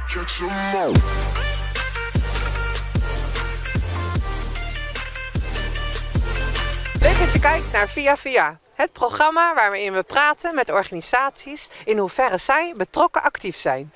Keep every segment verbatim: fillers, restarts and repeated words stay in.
Leuk dat je kijkt naar Via Via, het programma waarin we praten met organisaties in hoeverre zij betrokken actief zijn.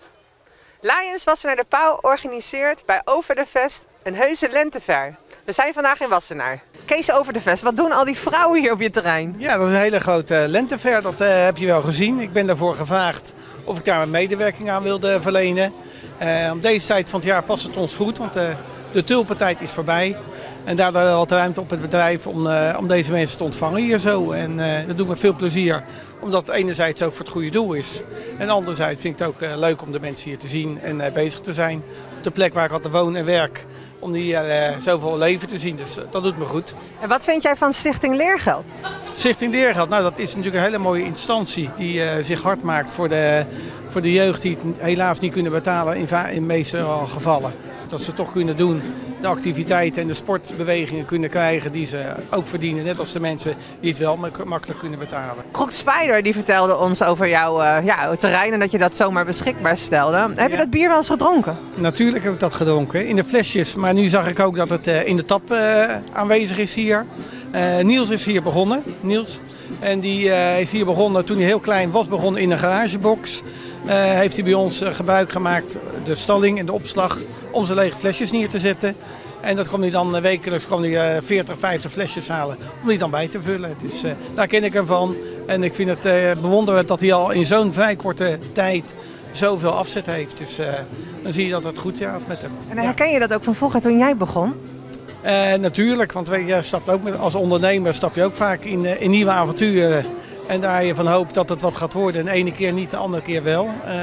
Lions Wassenaar de Pauw organiseert bij Over de Vest een heuse lentefair. We zijn vandaag in Wassenaar. Kees Over de Vest, wat doen al die vrouwen hier op je terrein? Ja, dat is een hele grote lentefair, dat uh, heb je wel gezien. Ik ben daarvoor gevraagd of ik daar mijn medewerking aan wilde verlenen. Uh, op deze tijd van het jaar past het ons goed, want uh, de tulpentijd is voorbij. En daardoor had ruimte op het bedrijf om, uh, om deze mensen te ontvangen hier zo. En uh, dat doet me veel plezier, omdat het enerzijds ook voor het goede doel is. En anderzijds vind ik het ook uh, leuk om de mensen hier te zien en uh, bezig te zijn. Op de plek waar ik altijd woon en werk, om hier uh, zoveel leven te zien. Dus uh, dat doet me goed. En wat vind jij van Stichting Leergeld? Stichting Leergeld, nou dat is natuurlijk een hele mooie instantie die uh, zich hard maakt voor de, voor de jeugd die het helaas niet kunnen betalen in, in de meeste gevallen. Dat ze toch kunnen doen, de activiteiten en de sportbewegingen kunnen krijgen die ze ook verdienen. Net als de mensen die het wel makkelijk kunnen betalen. Crooked Spider die vertelde ons over jouw uh, ja, terrein en dat je dat zomaar beschikbaar stelde. Heb je ja. dat bier wel eens gedronken? Natuurlijk heb ik dat gedronken, in de flesjes. Maar nu zag ik ook dat het uh, in de tap uh, aanwezig is hier. Uh, Niels is hier begonnen. Niels. En die uh, is hier begonnen toen hij heel klein was, begonnen in een garagebox. Uh, heeft hij bij ons uh, gebruik gemaakt, de stalling en de opslag, om zijn lege flesjes neer te zetten. En dat kwam hij dan uh, wekelijks kwam hij, uh, veertig, vijftig flesjes halen om die dan bij te vullen. Dus uh, daar ken ik hem van. En ik vind het uh, bewonderend dat hij al in zo'n vrij korte tijd zoveel afzet heeft. Dus uh, dan zie je dat het goed gaat met hem. En herken je dat ook van vroeger toen jij begon? Uh, natuurlijk, want je stapt ook met, als ondernemer stap je ook vaak in, uh, in nieuwe avonturen. En daar je van hoopt dat het wat gaat worden. En de ene keer niet, de andere keer wel. Uh,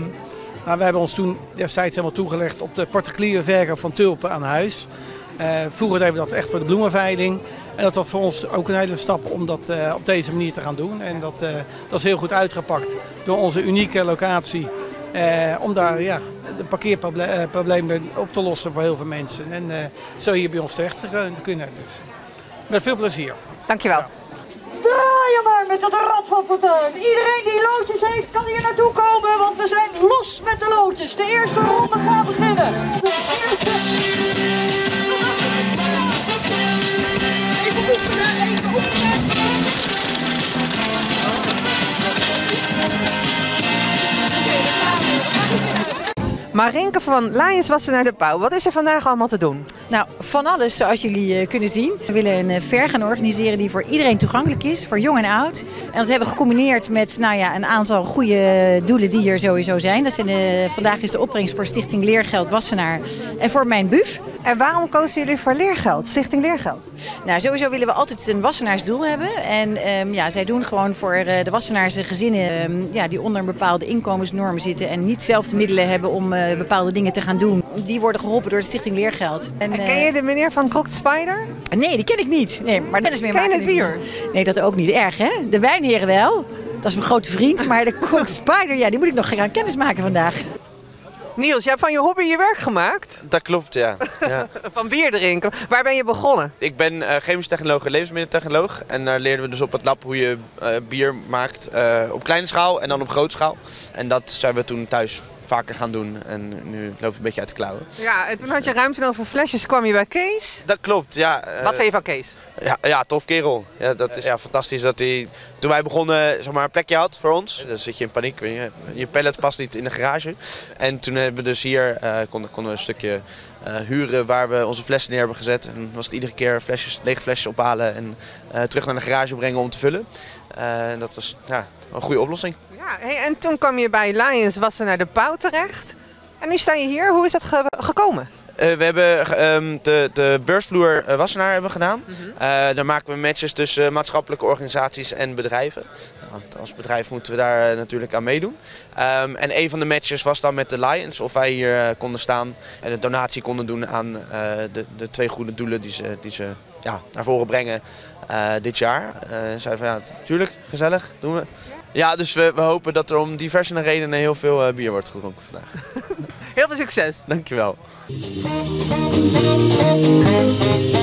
maar we hebben ons toen destijds helemaal toegelegd op de particuliere verkoop van tulpen aan huis. Uh, vroeger deden we dat echt voor de bloemenveiling. En dat was voor ons ook een hele stap om dat uh, op deze manier te gaan doen. En dat, uh, dat is heel goed uitgepakt door onze unieke locatie. Uh, om daar ja, de parkeerproblemen op te lossen voor heel veel mensen. En uh, zo hier bij ons terecht te kunnen. Dus met veel plezier. Dankjewel. Ja. Draai je maar met het rad van fortuin. Iedereen die loodjes heeft kan hier naartoe komen, want we zijn los met de loodjes. De eerste ronde gaat beginnen. De eerste... Even oefenen, even oefenen. Marinke van Lions Wassenaar de Pauw, wat is er vandaag allemaal te doen? Nou, van alles zoals jullie uh, kunnen zien. We willen een uh, fair gaan organiseren die voor iedereen toegankelijk is, voor jong en oud. En dat hebben we gecombineerd met nou ja, een aantal goede doelen die hier sowieso zijn. Dat zijn de, vandaag is de opbrengst voor Stichting Leergeld Wassenaar en voor Mijn Buf. En waarom kozen jullie voor Leergeld, Stichting Leergeld? Nou, sowieso willen we altijd een Wassenaarsdoel hebben. En um, ja, zij doen gewoon voor uh, de Wassenaarse gezinnen um, ja, die onder een bepaalde inkomensnorm zitten en niet zelf de middelen hebben om uh, bepaalde dingen te gaan doen. Die worden geholpen door de Stichting Leergeld. En, en ken je de meneer van Crooked Spider? Uh, nee, die ken ik niet. Nee, maar kennis mee ken je het bier? Nee, dat ook niet. Erg, hè? De wijnheren wel. Dat is mijn grote vriend. Maar de Crooked Spider, ja, die moet ik nog gaan kennis maken vandaag. Niels, je hebt van je hobby je werk gemaakt? Dat klopt, ja. ja. Van bier drinken. Waar ben je begonnen? Ik ben uh, chemisch technoloog en levensmiddeltechnoloog. En daar leerden we dus op het lab hoe je uh, bier maakt uh, op kleine schaal en dan op grote schaal. En dat zijn we toen thuis vaker gaan doen. En nu loopt het een beetje uit de klauwen. Ja, en toen had je ruimte over flesjes, kwam je bij Kees? Dat klopt, ja. Uh, Wat vind je van Kees? Ja, ja, tof kerel. Ja, dat is ja, fantastisch dat hij, toen wij begonnen, zeg maar, een plekje had voor ons. Dan zit je in paniek. Je, je pallet past niet in de garage. En toen hebben we dus hier, uh, konden, konden we een stukje uh, huren waar we onze flessen neer hebben gezet. En dan was het iedere keer flesjes, lege flesjes ophalen en uh, terug naar de garage brengen om te vullen. Uh, en dat was ja, een goede oplossing. Ja, hey, en toen kwam je bij Lions Wassenaar de Pauw terecht. En nu sta je hier. Hoe is dat ge gekomen? Uh, we hebben um, de, de beursvloer uh, Wassenaar hebben gedaan. Uh-huh. uh, daar maken we matches tussen uh, maatschappelijke organisaties en bedrijven. Nou, als bedrijf moeten we daar uh, natuurlijk aan meedoen. Um, en een van de matches was dan met de Lions, of wij hier uh, konden staan en een donatie konden doen aan uh, de, de twee goede doelen die ze, die ze ja, naar voren brengen uh, dit jaar. Uh, zeiden van ja, natuurlijk, gezellig, doen we. Ja, dus we, we hopen dat er om diverse redenen heel veel uh, bier wordt gedronken vandaag. Heel veel succes. Dankjewel.